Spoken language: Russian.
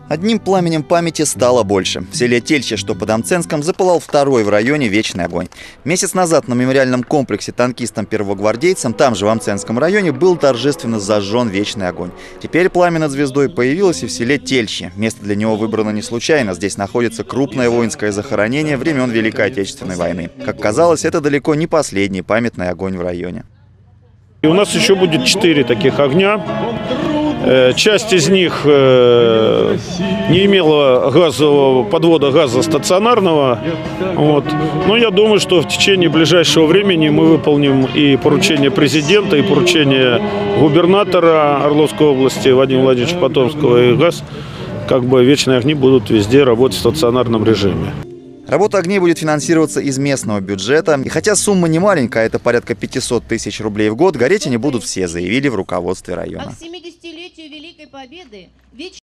Одним пламенем памяти стало больше. В селе Тельче, что под Амценском, запылал второй в районе вечный огонь. Месяц назад на мемориальном комплексе танкистам-первогвардейцам, там же в Амценском районе, был торжественно зажжен вечный огонь. Теперь пламя над звездой появилось и в селе Тельче. Место для него выбрано не случайно. Здесь находится крупное воинское захоронение времен Великой Отечественной войны. Как казалось, это далеко не последний памятный огонь в районе. И у нас еще будет 4 таких огня. Часть из них не имела подвода газа стационарного. Но я думаю, что в течение ближайшего времени мы выполним и поручение президента, и поручение губернатора Орловской области Вадима Владимировича Потомского. И вечные огни будут везде работать в стационарном режиме. Работа огней будет финансироваться из местного бюджета. И хотя сумма не маленькая, это порядка 500 тысяч рублей в год, гореть они будут все, заявили в руководстве района. А к 70-летию Великой Победы